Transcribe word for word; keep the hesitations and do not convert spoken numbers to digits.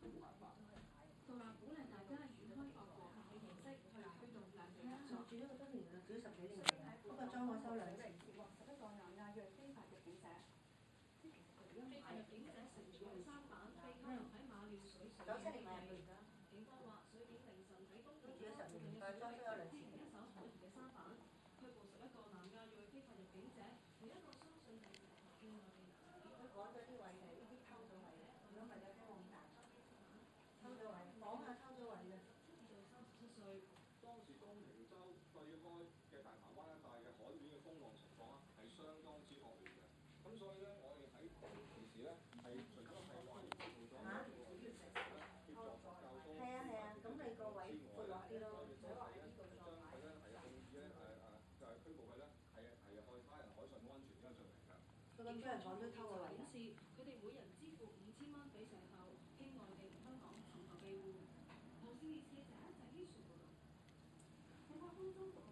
佢話鼓勵大家以開放和平嘅形式去推動兩地合作。 住咗好多年啦，住咗十幾年啦，不過裝可收兩次。 接獲十一個南亞裔非法入境者。 非法入境者乘坐三板被扣留喺馬料水水九七年買入警去而家， 警方話水警凌晨喺東都住咗十附近年，但係裝修咗兩次。 一艘可疑嘅三板，拘捕十一個南亞裔非法入境者，另一個相信係境外嘅男子。 佢改咗啲位嘅，呢啲偷咗位嘅，如果唔係有啲咁大，偷咗位，講下偷咗位嘅。 至到三十七歲。 當時東平洲對開嘅大潭灣一帶嘅海面嘅風浪情況啊，係相當之惡劣嘅。咁所以咧，我哋喺平時咧係除咗係話做咗呢個協助較多， 係啊係啊，咁你個位闊落啲咯，唔使話喺呢度將佢咧係控制咧誒誒，就係拘捕佢咧係係去他人海上安全呢個罪名㗎。 佢咁多人講都偷個位顯示佢哋每人支付五千蚊俾社後，經內地香港尋求庇護。無線電視記者鄭希璇報道。喺個空中